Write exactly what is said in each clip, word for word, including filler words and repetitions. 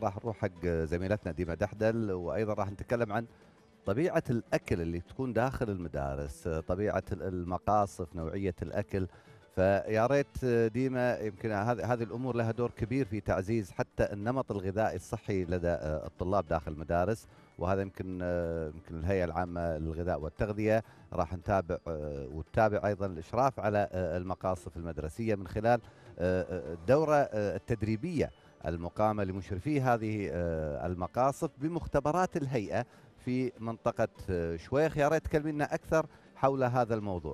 راح نروح حق زميلتنا ديما دحدل، وايضا راح نتكلم عن طبيعه الاكل اللي تكون داخل المدارس، طبيعه المقاصف، نوعيه الاكل. فيا ريت ديما، يمكن هذه هذه الامور لها دور كبير في تعزيز حتى النمط الغذائي الصحي لدى الطلاب داخل المدارس. وهذا يمكن يمكن الهيئه العامه للغذاء والتغذيه راح نتابع وتتابع ايضا الاشراف على المقاصف المدرسيه من خلال الدوره التدريبيه المقامه لمشرفي هذه المقاصف بمختبرات الهيئه في منطقه شويخ. يا ريت تكلمينا اكثر حول هذا الموضوع.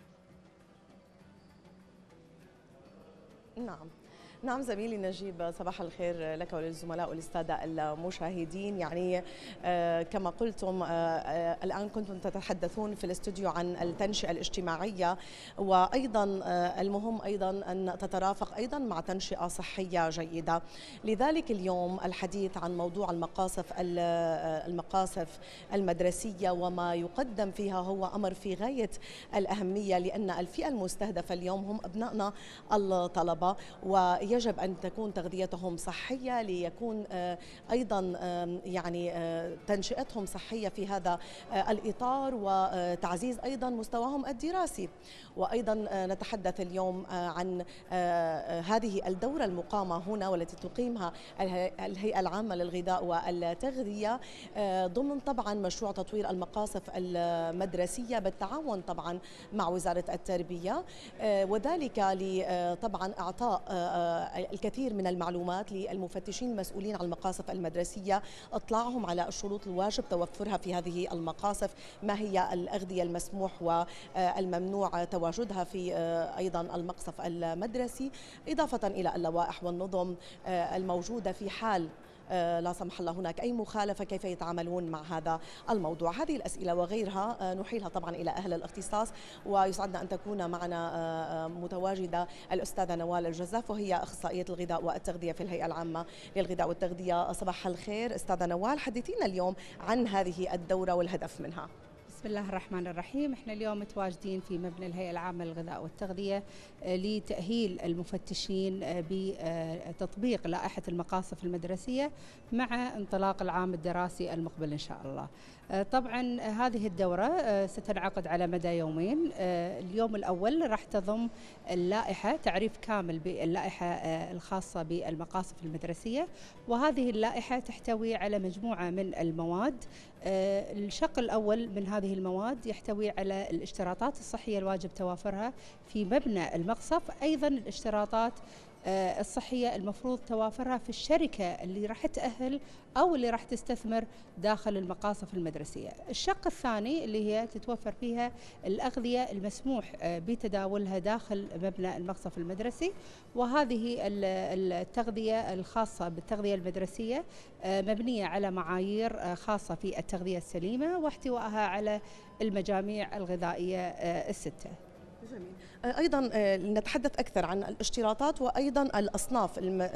نعم نعم زميلي نجيب، صباح الخير لك وللزملاء والسادة المشاهدين. يعني آه كما قلتم آه آه الآن كنتم تتحدثون في الاستوديو عن التنشئة الاجتماعية، وأيضا آه المهم أيضا أن تترافق أيضا مع تنشئة صحية جيدة. لذلك اليوم الحديث عن موضوع المقاصف المقاصف المدرسية وما يقدم فيها هو أمر في غاية الأهمية، لأن الفئة المستهدفة اليوم هم أبنائنا الطلبة، و يجب أن تكون تغذيتهم صحية ليكون أيضا يعني تنشئتهم صحية في هذا الإطار، وتعزيز أيضا مستواهم الدراسي. وأيضا نتحدث اليوم عن هذه الدورة المقامة هنا والتي تقيمها الهيئة العامة للغذاء والتغذية ضمن طبعا مشروع تطوير المقاصف المدرسية بالتعاون طبعا مع وزارة التربية، وذلك لطبعا إعطاء الكثير من المعلومات للمفتشين المسؤولين عن المقاصف المدرسية، اطلاعهم على الشروط الواجب توفرها في هذه المقاصف، ما هي الأغذية المسموح والممنوع تواجدها في أيضا المقصف المدرسي، إضافة إلى اللوائح والنظم الموجودة في حال لا سمح الله هناك أي مخالفة كيف يتعاملون مع هذا الموضوع. هذه الأسئلة وغيرها نحيلها طبعا إلى أهل الاختصاص، ويسعدنا أن تكون معنا متواجدة الأستاذة نوال الجزاف، وهي أخصائية الغذاء والتغذية في الهيئة العامة للغذاء والتغذية. صباح الخير أستاذة نوال، حدثينا اليوم عن هذه الدورة والهدف منها. بسم الله الرحمن الرحيم. احنا اليوم متواجدين في مبنى الهيئة العامة للغذاء والتغذية لتأهيل المفتشين بتطبيق لائحة المقاصف المدرسية مع انطلاق العام الدراسي المقبل إن شاء الله. طبعا هذه الدورة ستنعقد على مدى يومين. اليوم الأول راح تضم اللائحة، تعريف كامل باللائحة الخاصة بالمقاصف المدرسية، وهذه اللائحة تحتوي على مجموعة من المواد. الشق الأول من هذه المواد يحتوي على الاشتراطات الصحية الواجب توافرها في مبنى المقصف، أيضا الاشتراطات الصحية المفروض توافرها في الشركة اللي راح تأهل أو اللي راح تستثمر داخل المقاصف المدرسية. الشق الثاني اللي هي تتوفر فيها الأغذية المسموح بتداولها داخل مبنى المقصف المدرسي، وهذه التغذية الخاصة بالتغذية المدرسية مبنية على معايير خاصة في التغذية السليمة واحتوائها على المجاميع الغذائية الستة. جميل. أيضا نتحدث أكثر عن الاشتراطات وأيضا الأصناف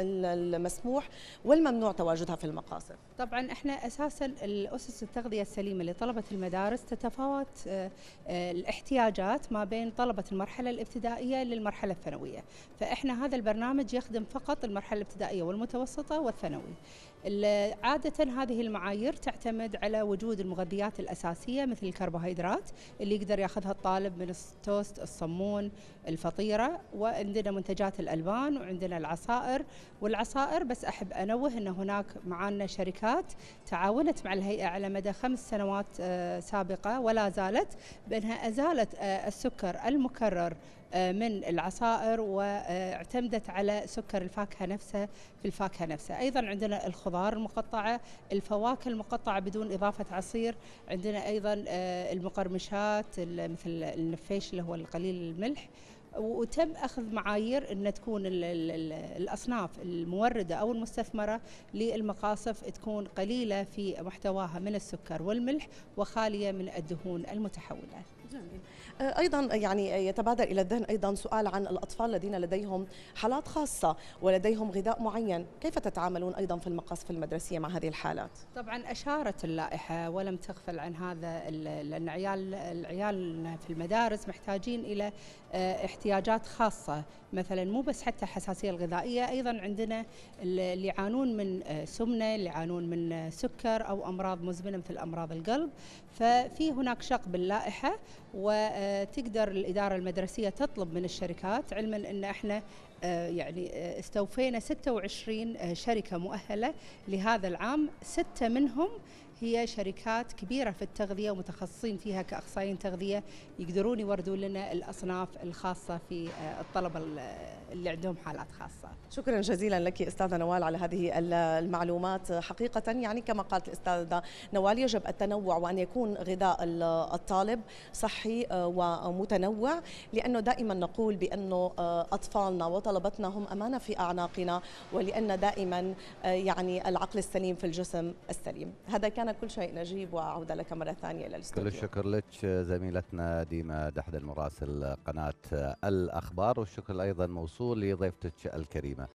المسموح والممنوع تواجدها في المقاصف. طبعا احنا أساسا الأسس التغذية السليمة لطلبة المدارس تتفاوت الاحتياجات ما بين طلبة المرحلة الابتدائية للمرحلة الثانوية، فإحنا هذا البرنامج يخدم فقط المرحلة الابتدائية والمتوسطة والثانوي. عادة هذه المعايير تعتمد على وجود المغذيات الأساسية مثل الكربوهيدرات اللي يقدر ياخذها الطالب من التوست، الصمون، الفطيرة، وعندنا منتجات الألبان، وعندنا العصائر. والعصائر بس أحب أنوه أن هناك معنا شركات تعاونت مع الهيئة على مدى خمس سنوات سابقة ولا زالت بأنها أزالت السكر المكرر من العصائر واعتمدت على سكر الفاكهة نفسها في الفاكهة نفسها. أيضا عندنا الخضار المقطعة، الفواكه المقطعة بدون إضافة عصير، عندنا أيضا المقرمشات مثل النفيش اللي هو القليل الملح. وتم أخذ معايير أن تكون ال ال الأصناف الموردة أو المستثمرة للمقاصف تكون قليلة في محتواها من السكر والملح وخالية من الدهون المتحولة. جميل. ايضا يعني يتبادر الى الذهن ايضا سؤال عن الاطفال الذين لديهم حالات خاصه ولديهم غذاء معين، كيف تتعاملون ايضا في المقاصف المدرسيه مع هذه الحالات؟ طبعا اشارت اللائحه ولم تغفل عن هذا، لان عيال العيال في المدارس محتاجين الى احتياجات خاصه، مثلا مو بس حتى حساسيه الغذائيه، ايضا عندنا اللي يعانون من سمنه، اللي يعانون من سكر او امراض مزمنه مثل امراض القلب. ففي هناك شق باللائحه، وتقدر الاداره المدرسيه تطلب من الشركات، علما ان احنا يعني استوفينا ستة وعشرين شركه مؤهله لهذا العام، سته منهم هي شركات كبيرة في التغذية ومتخصصين فيها كأخصائيين تغذية، يقدرون يوردوا لنا الأصناف الخاصة في الطلبة اللي عندهم حالات خاصة. شكرا جزيلا لك أستاذة نوال على هذه المعلومات. حقيقة يعني كما قالت الأستاذة نوال، يجب التنوع وأن يكون غذاء الطالب صحي ومتنوع، لأنه دائما نقول بأنه أطفالنا وطلبتنا هم أمانة في أعناقنا، ولأن دائما يعني العقل السليم في الجسم السليم. هذا كان كل شيء نجيب، وأعود لك مرة ثانية إلى الاستوديو. كل الشكر لك زميلتنا ديما دحدل مراسل قناة الأخبار، والشكر أيضا موصول لضيفتك الكريمة.